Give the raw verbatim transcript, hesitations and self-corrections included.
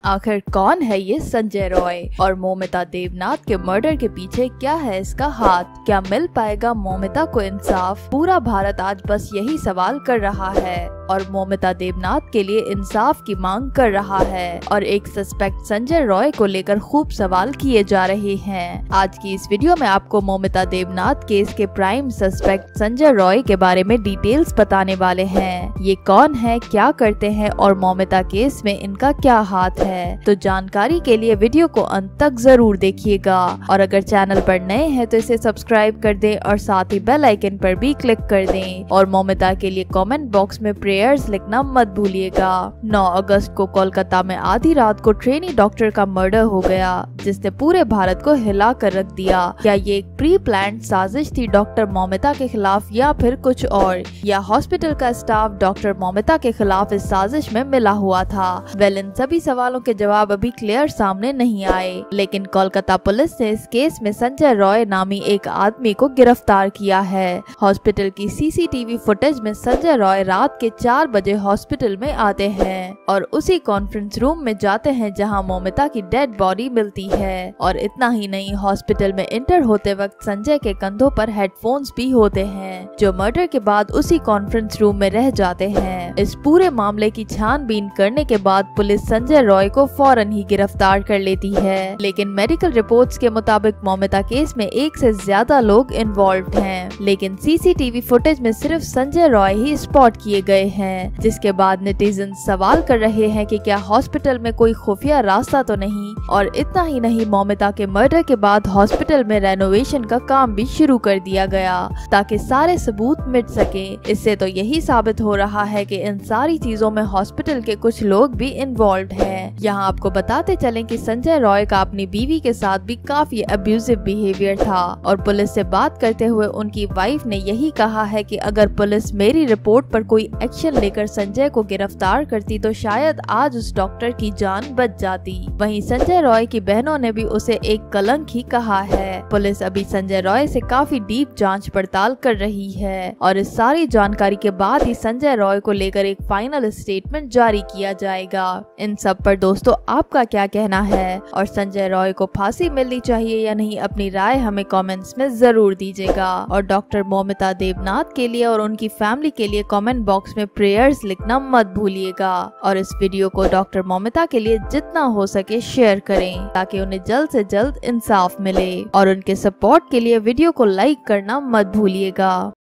आखिर कौन है ये संजय रॉय और मौमिता देवनाथ के मर्डर के पीछे क्या है इसका हाथ? क्या मिल पाएगा मौमिता को इंसाफ? पूरा भारत आज बस यही सवाल कर रहा है और मौमिता देवनाथ के लिए इंसाफ की मांग कर रहा है और एक सस्पेक्ट संजय रॉय को लेकर खूब सवाल किए जा रहे हैं। आज की इस वीडियो में आपको मौमिता देवनाथ केस के प्राइम सस्पेक्ट संजय रॉय के बारे में डिटेल्स बताने वाले हैं। ये कौन है, क्या करते हैं और मौमिता केस में इनका क्या हाथ है? तो जानकारी के लिए वीडियो को अंत तक जरूर देखिएगा और अगर चैनल पर नए हैं तो इसे सब्सक्राइब कर दें और साथ ही बेल आइकन पर भी क्लिक कर दें और मौमिता के लिए कमेंट बॉक्स में प्रेयर्स लिखना मत भूलिएगा। नौ अगस्त को कोलकाता में आधी रात को ट्रेनी डॉक्टर का मर्डर हो गया जिसने पूरे भारत को हिला कर रख दिया। क्या ये एक प्री प्लान्ड साजिश थी डॉक्टर मौमिता के खिलाफ या फिर कुछ और, या हॉस्पिटल का स्टाफ डॉक्टर मौमिता के खिलाफ इस साजिश में मिला हुआ था? वेल, इन सभी सवालों के जवाब अभी क्लियर सामने नहीं आए, लेकिन कोलकाता पुलिस ने इस केस में संजय रॉय नामी एक आदमी को गिरफ्तार किया है। हॉस्पिटल की सीसीटीवी फुटेज में संजय रॉय रात के चार बजे हॉस्पिटल में आते हैं और उसी कॉन्फ्रेंस रूम में जाते हैं जहां मौमिता की डेड बॉडी मिलती है। और इतना ही नहीं, हॉस्पिटल में इंटर होते वक्त संजय के कंधों पर हेडफोन्स भी होते हैं जो मर्डर के बाद उसी कॉन्फ्रेंस रूम में रह जाते हैं। इस पूरे मामले की छानबीन करने के बाद पुलिस संजय रॉय को फौरन ही गिरफ्तार कर लेती है, लेकिन मेडिकल रिपोर्ट्स के मुताबिक मौमिता केस में एक से ज्यादा लोग इन्वॉल्व हैं, लेकिन सीसीटीवी फुटेज में सिर्फ संजय रॉय ही स्पॉट किए गए हैं। जिसके बाद नेटिजन सवाल कर रहे हैं कि क्या हॉस्पिटल में कोई खुफिया रास्ता तो नहीं। और इतना ही नहीं, मौमिता के मर्डर के बाद हॉस्पिटल में रेनोवेशन का काम भी शुरू कर दिया गया ताकि सारे सबूत मिट सके। इससे तो यही साबित हो रहा है कि इन सारी चीजों में हॉस्पिटल के कुछ लोग भी इन्वॉल्व हैं। यहाँ आपको बताते चलें कि संजय रॉय का अपनी बीवी के साथ भी काफी अब्यूजिव बिहेवियर था और पुलिस से बात करते हुए उनकी वाइफ ने यही कहा है कि अगर पुलिस मेरी रिपोर्ट पर कोई एक्शन लेकर संजय को गिरफ्तार करती तो शायद आज उस डॉक्टर की जान बच जाती। वहीं संजय रॉय की बहनों ने भी उसे एक कलंक ही कहा है। पुलिस अभी संजय रॉय से काफी डीप जांच पड़ताल कर रही है और इस सारी जानकारी के बाद ही संजय रॉय को लेकर एक फाइनल स्टेटमेंट जारी किया जाएगा। इन सब पर दोस्तों आपका क्या कहना है और संजय रॉय को फांसी मिलनी चाहिए या नहीं, अपनी राय हमें कमेंट्स में जरूर दीजिएगा। और डॉक्टर मौमिता देवनाथ के लिए और उनकी फैमिली के लिए कमेंट बॉक्स में प्रेयर्स लिखना मत भूलिएगा और इस वीडियो को डॉक्टर मौमिता के लिए जितना हो सके शेयर करें ताकि उन्हें जल्द से जल्द इंसाफ मिले और उनके सपोर्ट के लिए वीडियो को लाइक करना मत भूलिएगा।